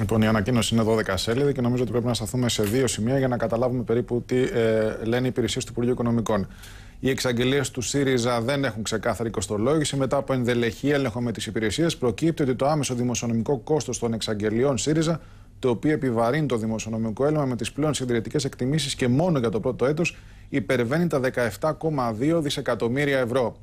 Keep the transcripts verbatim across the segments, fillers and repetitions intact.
Λοιπόν, η ανακοίνωση είναι δώδεκα σέλιδα και νομίζω ότι πρέπει να σταθούμε σε δύο σημεία για να καταλάβουμε περίπου τι ε, λένε οι υπηρεσίες του Υπουργείου Οικονομικών. Οι εξαγγελίες του ΣΥΡΙΖΑ δεν έχουν ξεκάθαρη κοστολόγηση. Μετά από ενδελεχή έλεγχο με τις υπηρεσίες, προκύπτει ότι το άμεσο δημοσιονομικό κόστος των εξαγγελιών ΣΥΡΙΖΑ, το οποίο επιβαρύνει το δημοσιονομικό έλλειμμα με τις πλέον συντηρητικές εκτιμήσεις και μόνο για το πρώτο έτος, υπερβαίνει τα δεκαεπτά κόμμα δύο δισεκατομμύρια ευρώ.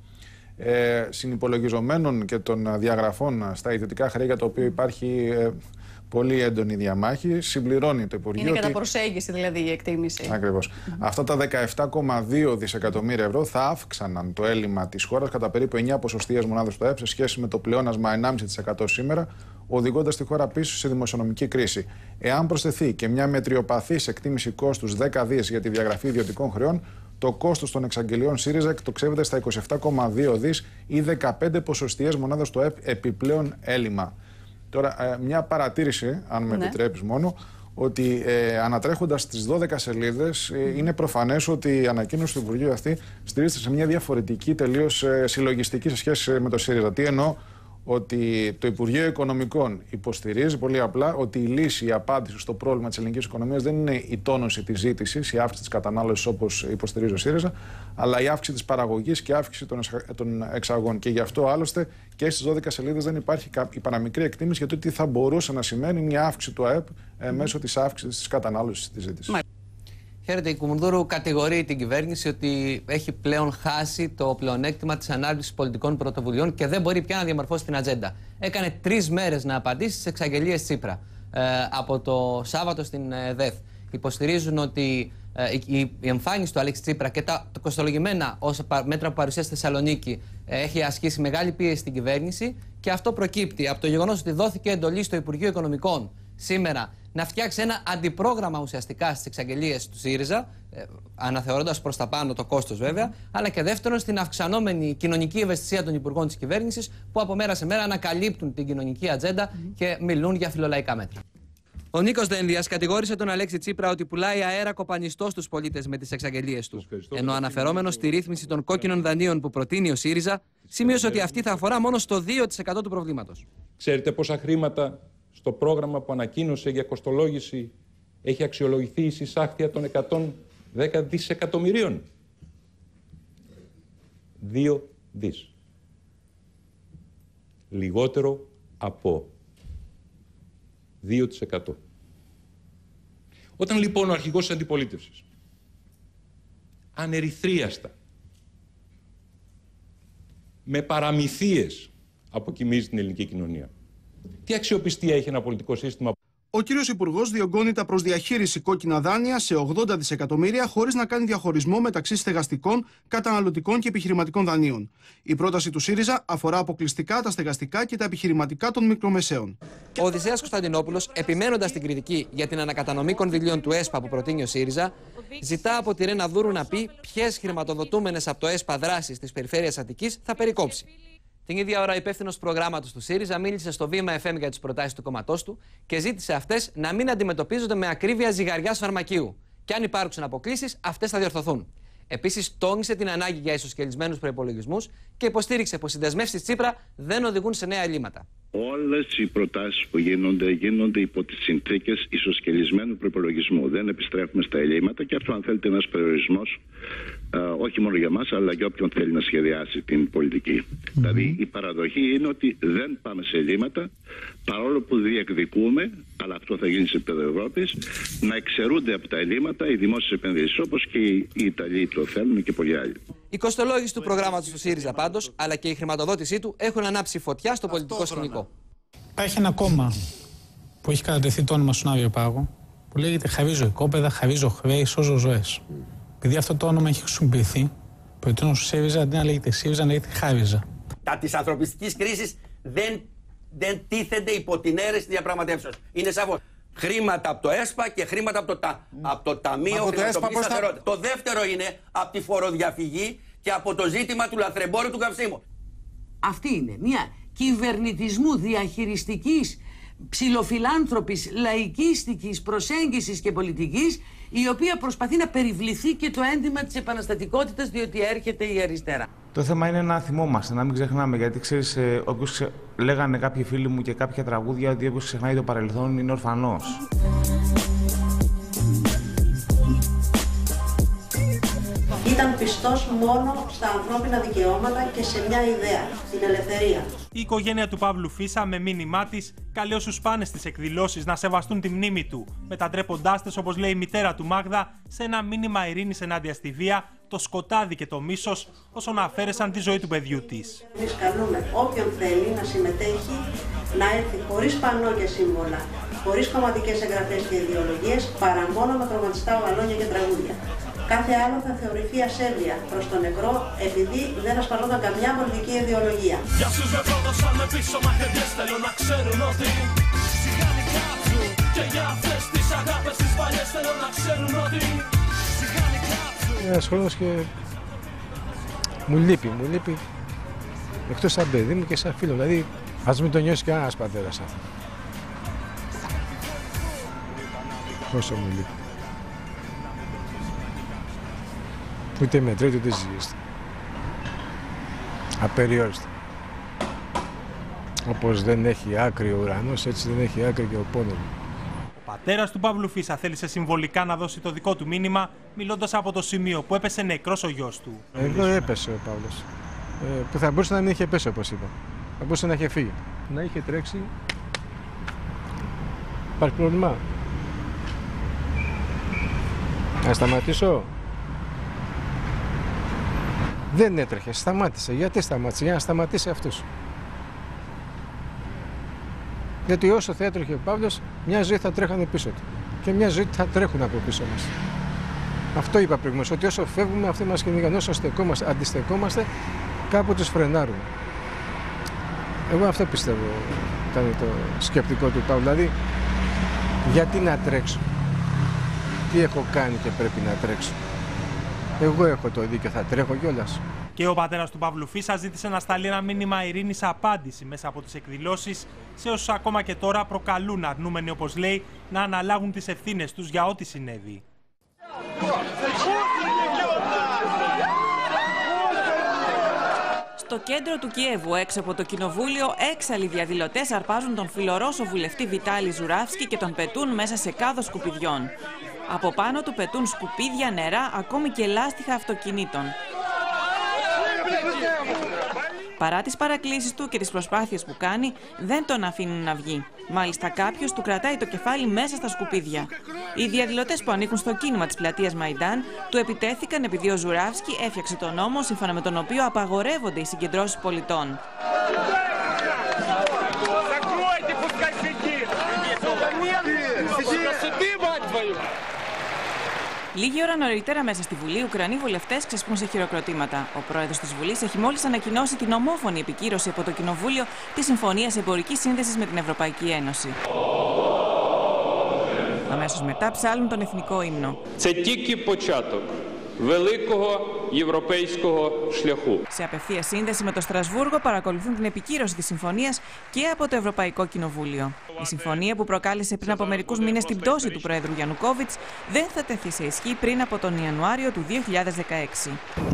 Ε, συνυπολογιζομένων και των διαγραφών στα ιδιωτικά χρέη, για το οποίο υπάρχει ε, πολύ έντονη διαμάχη, συμπληρώνει το Υπουργείο. Είναι ότι... κατά προσέγγιση δηλαδή η εκτίμηση. Ακριβώς. Mm-hmm. Αυτά τα δεκαεπτά κόμμα δύο δισεκατομμύρια ευρώ θα αύξαναν το έλλειμμα της χώρας κατά περίπου εννιά ποσοστιαίες μονάδες του ΑΕΠ σε σχέση με το πλεόνασμα ενάμιση τοις εκατό σήμερα, οδηγώντας τη χώρα πίσω σε δημοσιονομική κρίση. Εάν προσθεθεί και μια μετριοπαθής εκτίμηση κόστους δέκα δις για τη διαγραφή ιδιωτικών χρεών, το κόστος των εξαγγελιών ΣΥΡΙΖΑ εκτοξεύεται στα είκοσι επτά κόμμα δύο δις ή δεκαπέντε ποσοστιαίες μονάδες του ΑΕΠ επιπλέον έλλειμμα. Τώρα, μια παρατήρηση, αν με ναι. επιτρέπεις μόνο, ότι ε, ανατρέχοντας τις δώδεκα σελίδες, ε, είναι προφανές ότι η ανακοίνωση του Υπουργείου αυτή στηρίζεται σε μια διαφορετική τελείως ε, συλλογιστική σε σχέση με το ΣΥΡΙΖΑ. Τι εννοώ? Ότι το Υπουργείο Οικονομικών υποστηρίζει πολύ απλά ότι η λύση, η απάντηση στο πρόβλημα της ελληνικής οικονομίας δεν είναι η τόνωση της ζήτησης, η αύξηση της κατανάλωσης όπως υποστηρίζει ο ΣΥΡΙΖΑ, αλλά η αύξηση της παραγωγής και η αύξηση των εξαγών. Και γι' αυτό άλλωστε και στις δώδεκα σελίδες δεν υπάρχει η παραμικρή εκτίμηση για το τι θα μπορούσε να σημαίνει μια αύξηση του ΑΕΠ ε, μέσω της αύξησης της κατανάλωσης της ζήτησης. Χαίρετε, η Κουμουνδούρου κατηγορεί την κυβέρνηση ότι έχει πλέον χάσει το πλεονέκτημα της ανάλυσης πολιτικών πρωτοβουλειών και δεν μπορεί πια να διαμορφώσει την ατζέντα. Έκανε τρεις μέρες να απαντήσει στις εξαγγελίες Τσίπρα ε, από το Σάββατο στην ε, ΔΕΘ. Υποστηρίζουν ότι ε, η, η εμφάνιση του Αλέξη Τσίπρα και τα το κοστολογημένα ως μέτρα που παρουσιάζει στη Θεσσαλονίκη ε, έχει ασκήσει μεγάλη πίεση στην κυβέρνηση και αυτό προκύπτει από το γεγονός ότι δόθηκε εντολή στο Υπουργείο Οικονομικών σήμερα να φτιάξει ένα αντιπρόγραμμα ουσιαστικά στις εξαγγελίες του ΣΥΡΙΖΑ, ε, αναθεωρώντας προς τα πάνω το κόστος βέβαια, mm-hmm. αλλά και δεύτερον στην αυξανόμενη κοινωνική ευαισθησία των υπουργών της κυβέρνησης που από μέρα σε μέρα ανακαλύπτουν την κοινωνική ατζέντα mm-hmm. και μιλούν για φιλολαϊκά μέτρα. Ο Νίκος Δένδιας κατηγόρησε τον Αλέξη Τσίπρα ότι πουλάει αέρα κοπανιστό στους πολίτες με τις εξαγγελίες του. Ενώ αναφερόμενος στη ρύθμιση των κόκκινων δανείων που προτείνει ο ΣΥΡΙΖΑ, σημείωσε ότι αυτή θα αφορά μόνο στο δύο τοις εκατό του προβλήματος. Ξέρετε πόσα χρήματα στο πρόγραμμα που ανακοίνωσε για κοστολόγηση έχει αξιολογηθεί η συσάχθεια των εκατόν δέκα δισεκατομμυρίων? Δύο δις. Λιγότερο από δύο τοις εκατό. Όταν λοιπόν ο αρχηγός της αντιπολίτευσης ανερυθρίαστα με παραμυθίες αποκοιμίζει την ελληνική κοινωνία, τι αξιοπιστία έχει ένα πολιτικό σύστημα? Ο κύριος Υπουργός διωγγώνει τα προς διαχείριση κόκκινα δάνεια σε ογδόντα δισεκατομμύρια χωρίς να κάνει διαχωρισμό μεταξύ στεγαστικών, καταναλωτικών και επιχειρηματικών δανείων. Η πρόταση του ΣΥΡΙΖΑ αφορά αποκλειστικά τα στεγαστικά και τα επιχειρηματικά των μικρομεσαίων. Ο Οδυσσέας Κωνσταντινόπουλος, επιμένοντας την κριτική για την ανακατανομή κονδυλίων του ΕΣΠΑ που προτείνει ο ΣΥΡΙΖΑ, ζητά από τη Ρένα Δούρου να πει ποιες χρηματοδοτούμενες από το ΕΣΠΑ δράσεις της περιφέρειας Αττικής θα περικόψει. Την ίδια ώρα, ο υπεύθυνος προγράμματος του ΣΥΡΙΖΑ μίλησε στο Βήμα εφ εμ για τις προτάσεις του κόμματός του και ζήτησε αυτές να μην αντιμετωπίζονται με ακρίβεια ζυγαριάς φαρμακείου. Και αν υπάρξουν αποκλίσεις, αυτές θα διορθωθούν. Επίσης, τόνισε την ανάγκη για ισοσκελισμένους προϋπολογισμούς και υποστήριξε πως οι δεσμεύσεις Τσίπρα δεν οδηγούν σε νέα ελλείμματα. Όλες οι προτάσεις που γίνονται, γίνονται υπό τις συνθήκες ισοσκελισμένου προϋπολογισμού. Δεν επιστρέφουμε στα ελλείμματα και αυτό, αν θέλετε, ένας περιορισμός, α, όχι μόνο για μας, αλλά για όποιον θέλει να σχεδιάσει την πολιτική. Mm-hmm. Δηλαδή, η παραδοχή είναι ότι δεν πάμε σε ελλείμματα, παρόλο που διεκδικούμε, αλλά αυτό θα γίνει σε επίπεδο Ευρώπης, να εξαιρούνται από τα ελλείμματα οι δημόσιες επενδύσεις, όπως και οι Ιταλοί το θέλουν και πολλοί άλλοι. Η κοστολόγηση του προγράμματος του ΣΥΡΙΖΑ πάντως, αλλά και η χρηματοδότησή του έχουν ανάψει φωτιά στο πολιτικό σκηνικό. Υπάρχει ένα κόμμα που έχει κατατεθεί το όνομα στον Άδειο Πάγο, που λέγεται Χαβίζω οικόπεδα, Χαβίζω χρέη, σώζω ζωές. Επειδή αυτό το όνομα έχει χρησιμοποιηθεί, προτείνω στο ΣΥΡΙΖΑ αντί να λέγεται ΣΥΡΙΖΑ να λέγεται Χάβιζα. Τα της ανθρωπιστικής κρίσης δεν, δεν τίθενται υπό την αίρεση διαπραγματεύσεως. Είναι σαφώς. Χρήματα από το ΕΣΠΑ και χρήματα από το, τα, από το Ταμείο Χρηματοπιστωτικής Σταθερότητας. Το δεύτερο είναι από τη φοροδιαφυγή και από το ζήτημα του λαθρεμπόρου του καυσίμου. Αυτή είναι μια κυβερνητισμού διαχειριστικής, ψιλοφιλάνθρωπης, λαϊκίστικης προσέγγισης και πολιτικής, η οποία προσπαθεί να περιβληθεί και το ένδυμα της επαναστατικότητας, διότι έρχεται η αριστερά. Το θέμα είναι να θυμόμαστε, να μην ξεχνάμε. Γιατί ξέρεις, ε, όποιος ξε... λέγανε κάποιοι φίλοι μου και κάποια τραγούδια ότι όποιος ξεχνάει το παρελθόν είναι ορφανός. Ήταν πιστός μόνο στα ανθρώπινα δικαιώματα και σε μια ιδέα, την ελευθερία. Η οικογένεια του Παύλου Φίσα, με μήνυμά της, καλεί όσους πάνε στις εκδηλώσεις να σεβαστούν τη μνήμη του, μετατρέποντάς τες, όπως λέει η μητέρα του Μάγδα, σε ένα μήνυμα ειρήνης ενάντια στη βία, το σκοτάδι και το μίσος, όσων αφαίρεσαν τη ζωή του παιδιού της. Εμείς καλούμε όποιον θέλει να συμμετέχει, να έρθει χωρίς πανό και σύμβολα, χωρίς κομματικές εγγραφές και ιδεολογίες, παρά μόνο με χρωματιστά ογαλόνια και τραγούδια. Κάθε άλλο θα θεωρηθεί ασέβεια προς τον νεκρό, επειδή δεν ασπαζόταν καμιά πολιτική ιδεολογία. Για όσους με πρόδωσαν με πίσω μαχαιριές, θέλω να ξέρουν ότι σιγάνι κάψουν. Και για αυτές τις αγάπες τις παλιές, θέλω να ξέρουν ότι σιγάνι κάψουν. Ένας χρόνος και μου λείπει, μου λείπει εκτός σαν παιδί μου και σαν φίλο. Δηλαδή, ας μην το νιώσει κανένας πατέρας αυτό. Όσο μου λείπει. Ούτε μετρέται ούτε ζυγίζεται. Απεριόριστα. Όπως δεν έχει άκρη ο ουρανός, έτσι δεν έχει άκρη και ο πόνος. Ο πατέρας του Παύλου Φίσα θέλησε συμβολικά να δώσει το δικό του μήνυμα, μιλώντας από το σημείο που έπεσε νεκρός ο γιος του. Εδώ έπεσε ο Παύλος. Ε, που θα μπορούσε να μην είχε πέσει, όπως είπα. Θα μπορούσε να είχε φύγει. Να είχε τρέξει. Υπάρχει πρόβλημα. Να σταματήσω. Δεν έτρεχε, σταμάτησε. Γιατί σταμάτησε? Για να σταματήσει αυτός. Γιατί όσο θα έτρεχε ο Παύλος, μια ζωή θα τρέχανε πίσω του. Και μια ζωή θα τρέχουν από πίσω μας. Αυτό είπα προηγουμένως, ότι όσο φεύγουμε, αυτοί μας κυνηγάνε. Όσο στεκόμαστε, αντιστεκόμαστε, κάπου τους φρενάρουμε. Εγώ αυτό πιστεύω ήταν το σκεπτικό του Παύλου. Δηλαδή, γιατί να τρέξω? Τι έχω κάνει και πρέπει να τρέξω? Εγώ έχω το δίκιο, θα τρέχω κιόλας. Και ο πατέρας του Παύλου Φίσα ζήτησε να σταλεί ένα μήνυμα ειρήνης απάντηση μέσα από τις εκδηλώσεις σε όσους ακόμα και τώρα προκαλούν, αρνούμενοι όπως λέει, να αναλάβουν τις ευθύνες τους για ό,τι συνέβη. Στο κέντρο του Κιέβου, έξω από το κοινοβούλιο, έξαλλοι διαδηλωτές αρπάζουν τον φιλορώσο βουλευτή Βιτάλη Ζουράβσκι και τον πετούν μέσα σε κάδο σκουπιδιών. Από πάνω του πετούν σκουπίδια, νερά, ακόμη και λάστιχα αυτοκινήτων. Παρά τις παρακλήσεις του και τις προσπάθειες που κάνει, δεν τον αφήνουν να βγει. Μάλιστα κάποιος του κρατάει το κεφάλι μέσα στα σκουπίδια. Οι διαδηλωτές που ανήκουν στο κίνημα της πλατείας Μαϊντάν του επιτέθηκαν επειδή ο Ζουράβσκι έφτιαξε τον νόμο σύμφωνα με τον οποίο απαγορεύονται οι συγκεντρώσεις πολιτών. Λίγη ώρα νωρίτερα, μέσα στη Βουλή, οι Ουκρανοί βουλευτές ξεσπούν σε χειροκροτήματα. Ο πρόεδρος της Βουλής έχει μόλις ανακοινώσει την ομόφωνη επικύρωση από το Κοινοβούλιο της Συμφωνίας Εμπορικής Σύνδεσης με την Ευρωπαϊκή Ένωση. Αμέσως μετά ψάλουν τον εθνικό ύμνο. Σε απευθεία σύνδεση με το Στρασβούργο παρακολουθούν την επικύρωση της συμφωνίας και από το Ευρωπαϊκό Κοινοβούλιο. Η συμφωνία, που προκάλεσε πριν από μερικούς μήνες την πτώση του Προέδρου Γιαννουκόβιτς, δεν θα τεθεί σε ισχύ πριν από τον Ιανουάριο του δύο χιλιάδες δεκαέξι.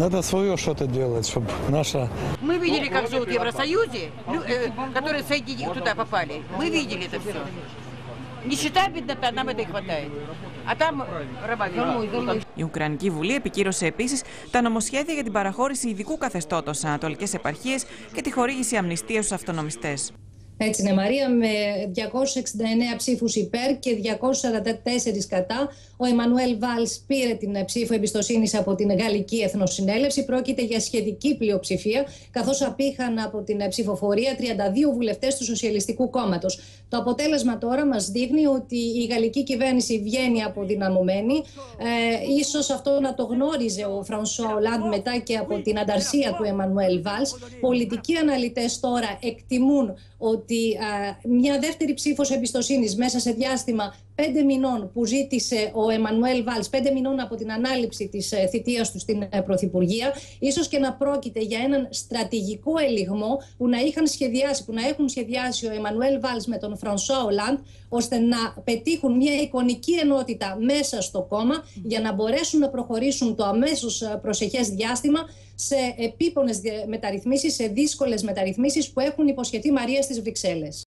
Мы видели, как живут в Евросоюзе, которые туда попали. Мы видели это все. Нищета, беднота, нам это и хватает. А там раба. Η Ουκρανική Βουλή επικύρωσε επίσης τα νομοσχέδια για την παραχώρηση ειδικού καθεστώτος σε ανατολικές επαρχίες και τη χορήγηση αμνηστίας στους αυτονομιστές. Έτσι είναι, Μαρία, με διακόσιες εξήντα εννέα ψήφους υπέρ και διακόσιες σαράντα τέσσερα κατά. Ο Εμμανουέλ Βάλς πήρε την ψήφο εμπιστοσύνης από την Γαλλική Εθνοσυνέλευση. Πρόκειται για σχετική πλειοψηφία, καθώς απήχαν από την ψηφοφορία τριάντα δύο βουλευτές του Σοσιαλιστικού Κόμματος. Το αποτέλεσμα τώρα μας δείχνει ότι η γαλλική κυβέρνηση βγαίνει αποδυναμωμένη. Ε, ίσως αυτό να το γνώριζε ο Φρανσουά Ολάντ μετά και από την ανταρσία του Εμμανουέλ Βάλς. Πολιτικοί αναλυτές τώρα εκτιμούν ότι α, μια δεύτερη ψήφος εμπιστοσύνης μέσα σε διάστημα πέντε μηνών που ζήτησε ο Εμμανουέλ Βάλς, πέντε μηνών από την ανάληψη της ε, θητείας του στην ε, Πρωθυπουργία, ίσως και να πρόκειται για έναν στρατηγικό ελιγμό που να είχαν σχεδιάσει, που να έχουν σχεδιάσει ο Εμμανουέλ Βάλς με τον Φρανσουά Ολάντ, ώστε να πετύχουν μια εικονική ενότητα μέσα στο κόμμα για να μπορέσουν να προχωρήσουν το αμέσως προσεχές διάστημα σε επίπονες μεταρρυθμίσεις, σε δύσκολες μεταρρυθμίσεις που έχουν υποσχεθεί Μαρία στις Βρυξέλλες.